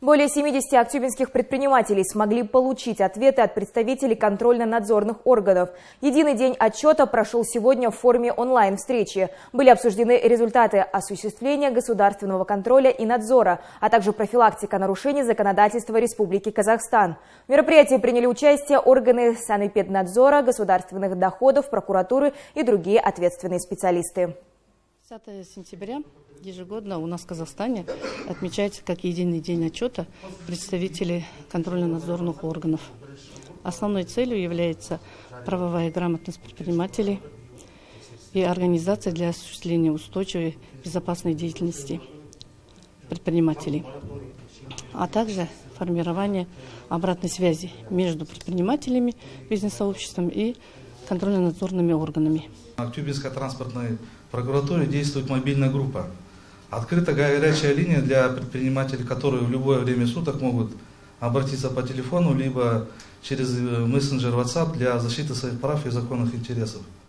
Более 70 актюбинских предпринимателей смогли получить ответы от представителей контрольно-надзорных органов. Единый день отчета прошел сегодня в форме онлайн-встречи. Были обсуждены результаты осуществления государственного контроля и надзора, а также профилактика нарушений законодательства Республики Казахстан. В мероприятии приняли участие органы санэпиднадзора, государственных доходов, прокуратуры и другие ответственные специалисты. 10 сентября ежегодно у нас в Казахстане отмечается как единый день отчета представителей контрольно-надзорных органов. Основной целью является правовая грамотность предпринимателей и организация для осуществления устойчивой безопасной деятельности предпринимателей, а также формирование обратной связи между предпринимателями, бизнес-сообществом и контрольно-надзорными органами. В Актюбинской транспортной прокуратуре действует мобильная группа. Открыта горячая линия для предпринимателей, которые в любое время суток могут обратиться по телефону, либо через мессенджер WhatsApp для защиты своих прав и законных интересов.